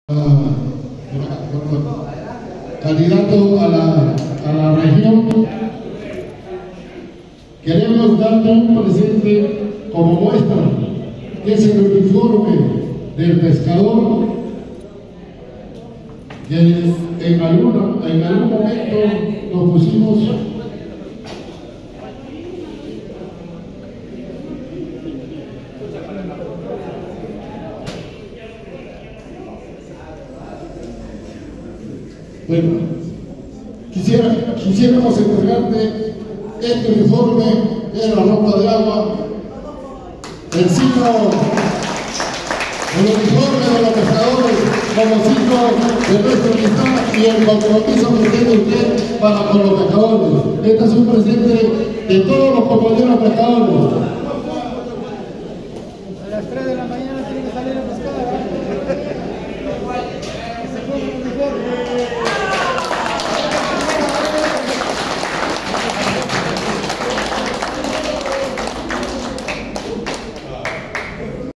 candidato a la región, queremos darte un presente como muestra, que es el uniforme del pescador, que en algún momento nos pusimos bueno, quisiéramos entregarte este uniforme, de la ropa de agua, el signo, el uniforme de los pescadores como signo de nuestra amistad y el compromiso que tiene usted para con los pescadores. Este es un presente de todos los compañeros pescadores.